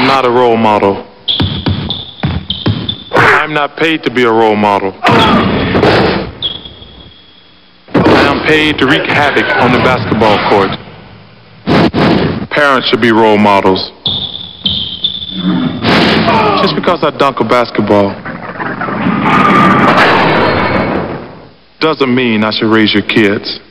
not a role model. I'm not paid to be a role model. I am paid to wreak havoc on the basketball court. Parents should be role models. Just because I dunk a basketball doesn't mean I should raise your kids.